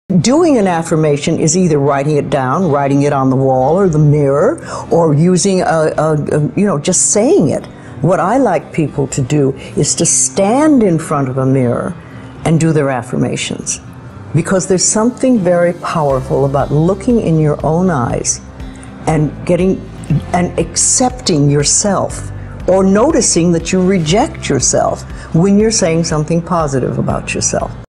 Doing an affirmation is either writing it down, writing it on the wall or the mirror, or using just saying it. What I like people to do is to stand in front of a mirror and do their affirmations. Because there's something very powerful about looking in your own eyes and accepting yourself, or noticing that you reject yourself when you're saying something positive about yourself.